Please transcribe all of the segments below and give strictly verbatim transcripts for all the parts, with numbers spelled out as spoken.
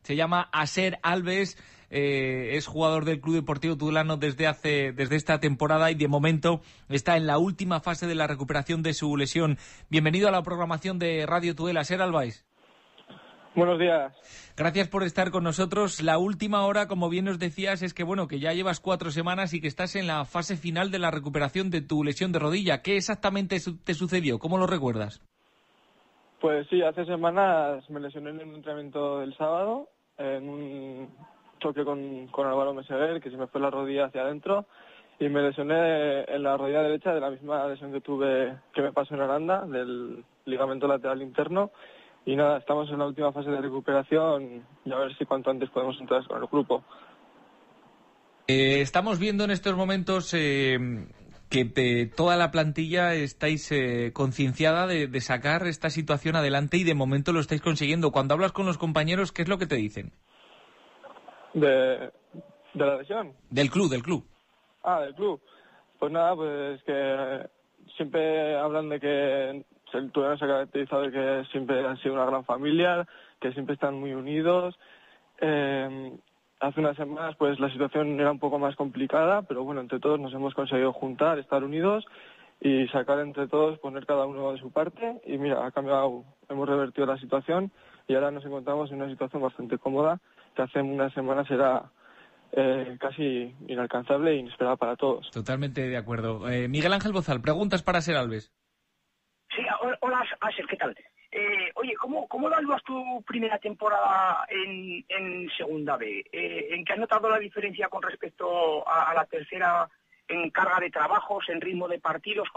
Se llama Aser Alves, eh, es jugador del Club Deportivo Tudelano desde hace desde esta temporada y de momento está en la última fase de la recuperación de su lesión. Bienvenido a la programación de Radio Tudela, Aser Alves. Buenos días. Gracias por estar con nosotros. La última hora, como bien nos decías, es que bueno, que ya llevas cuatro semanas y que estás en la fase final de la recuperación de tu lesión de rodilla. ¿Qué exactamente te sucedió? ¿Cómo lo recuerdas? Pues sí, hace semanas me lesioné en un entrenamiento del sábado, en un choque con, con Álvaro Meseguer, que se me fue la rodilla hacia adentro, y me lesioné en la rodilla derecha de la misma lesión que tuve, que me pasó en Aranda, del ligamento lateral interno. Y nada, estamos en la última fase de recuperación y a ver si cuanto antes podemos entrar con el grupo. Eh, estamos viendo en estos momentos eh, que de toda la plantilla estáis eh, concienciada de, de sacar esta situación adelante y de momento lo estáis consiguiendo. Cuando hablas con los compañeros, ¿qué es lo que te dicen? ¿De, de la lesión? Del club, del club. Ah, del club. Pues nada, pues que siempre hablan de que el Tudelano se ha caracterizado de que siempre han sido una gran familia, que siempre están muy unidos. Eh, hace unas semanas pues la situación era un poco más complicada, pero bueno, entre todos nos hemos conseguido juntar, estar unidos y sacar entre todos, poner cada uno de su parte. Y mira, ha cambiado, hemos revertido la situación y ahora nos encontramos en una situación bastante cómoda, que hace unas semanas era eh, casi inalcanzable e inesperada para todos. Totalmente de acuerdo. Eh, Miguel Ángel Bozal, preguntas para Aser Alves. Sí, hola Aser, ¿qué tal? Eh, oye, ¿cómo, ¿cómo evalúas tu primera temporada en, en Segunda B? Eh, ¿En qué has notado la diferencia con respecto a, a la tercera en carga de trabajos, en ritmo de partidos?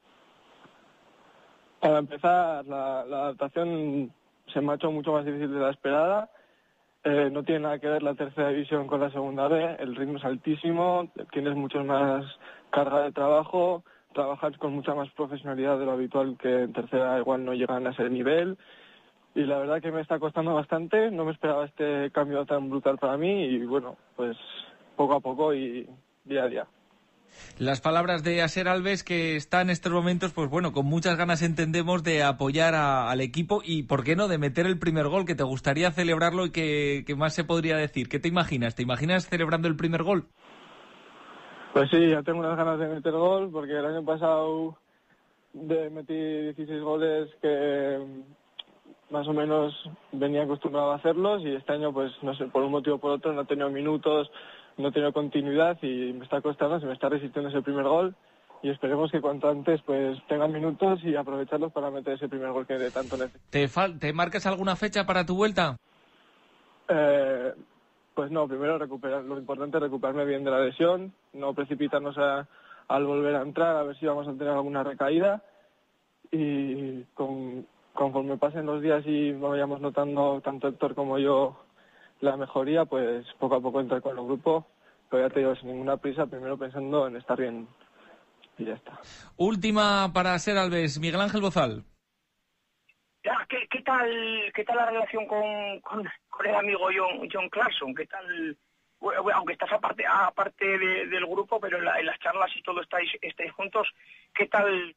Para empezar, la, la adaptación se me ha hecho mucho más difícil de la esperada. Eh, no tiene nada que ver la tercera división con la Segunda B, el ritmo es altísimo, tienes mucho más carga de trabajo, trabajar con mucha más profesionalidad de lo habitual, que en tercera igual no llegan a ese nivel, y la verdad que me está costando bastante, no me esperaba este cambio tan brutal para mí y bueno, pues poco a poco y día a día. Las palabras de Aser Alves, que está en estos momentos, pues bueno, con muchas ganas entendemos de apoyar a, al equipo y, ¿por qué no?, de meter el primer gol, que te gustaría celebrarlo y que, que más se podría decir. ¿Qué te imaginas? ¿Te imaginas celebrando el primer gol? Pues sí, ya tengo unas ganas de meter gol, porque el año pasado de metí dieciséis goles que más o menos venía acostumbrado a hacerlos y este año, pues no sé, por un motivo o por otro no he tenido minutos, no he tenido continuidad y me está costando, se me está resistiendo ese primer gol y esperemos que cuanto antes pues tengan minutos y aprovecharlos para meter ese primer gol que de tanto necesito. ¿Te, fal- ¿Te marcas alguna fecha para tu vuelta? Eh... Pues no, primero recuperar, lo importante es recuperarme bien de la lesión, no precipitarnos a, al volver a entrar, a ver si vamos a tener alguna recaída y con, conforme pasen los días y vayamos notando tanto Héctor como yo la mejoría, pues poco a poco entrar con el grupo, pero ya te digo, sin ninguna prisa, primero pensando en estar bien y ya está. Última para Aser Alves, Miguel Ángel Bozal. ¿Qué, qué tal qué tal la relación con, con, con el amigo John, John Clarkson? ¿Qué tal? Bueno, aunque estás aparte aparte de, del grupo, pero en, la, en las charlas y todo estáis estáis juntos, ¿qué tal?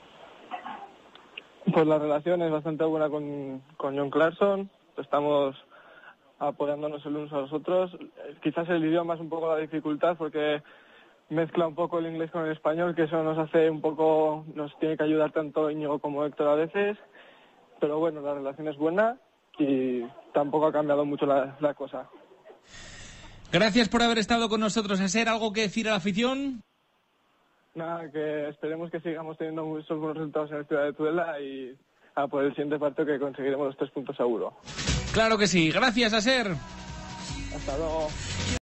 Pues la relación es bastante buena con, con John Clarkson, estamos apoyándonos el unos a los otros. Quizás el idioma es un poco la dificultad porque mezcla un poco el inglés con el español, que eso nos hace un poco, nos tiene que ayudar tanto Íñigo como Héctor a veces. Pero bueno, la relación es buena y tampoco ha cambiado mucho la, la cosa. Gracias por haber estado con nosotros, Aser. ¿Algo que decir a la afición? Nada, que esperemos que sigamos teniendo muchos buenos resultados en la ciudad de Tudela y a por el siguiente partido que conseguiremos los tres puntos seguro. Claro que sí. Gracias, Aser. Hasta luego.